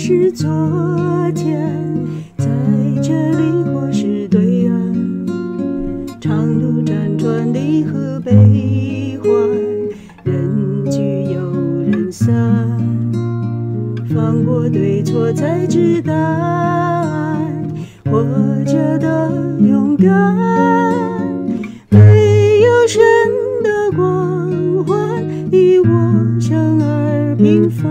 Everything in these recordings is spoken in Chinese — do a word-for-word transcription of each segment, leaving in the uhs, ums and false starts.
是昨天，在这里或是对岸，长路辗转离合悲欢，人聚又人散，放过对错才知答案，活着的勇敢，没有神的光环，以我生而平凡，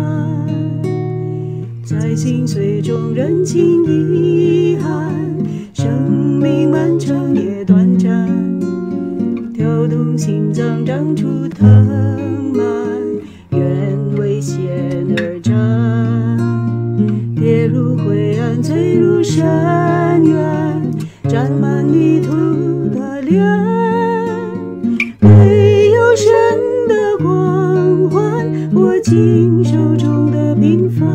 在心碎中认清遗憾，生命漫长也短暂，跳动心脏长出藤蔓，愿为险而战，跌入灰暗坠入深渊，沾满泥土的脸，没有神的光环，握紧手中的平凡，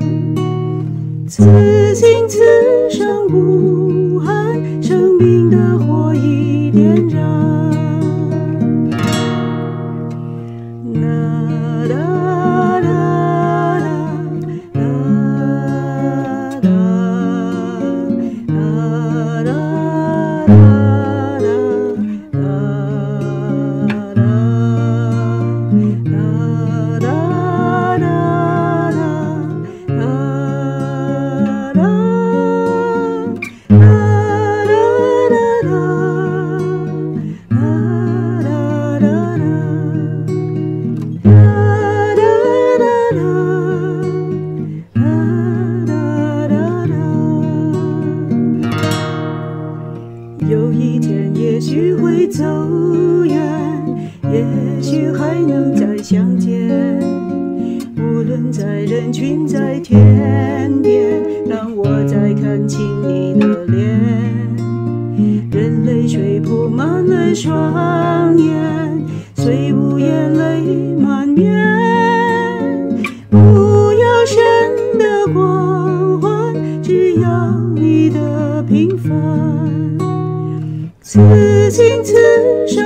此心此生无憾，生命的火已点燃。啦啦啦啦啦啦啦啦有一天也许会走远，也许还能再相见，无论在人群在天边，让我再看清你的脸，任泪水铺满了双眼，虽无眼泪满面，不要神的光环，只要你的平凡，此心此生